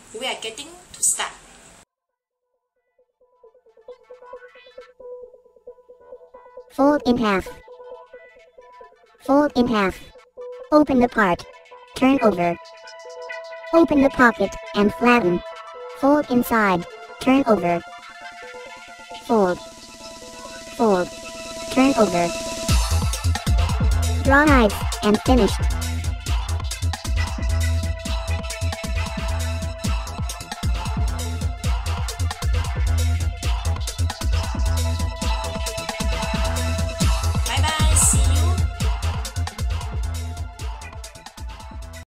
We are getting to start. Fold in half. Fold in half. Open the part. Turn over. Open the pocket and flatten. Fold inside. Turn over. Fold. Fold. Turn over. Draw knives and finished.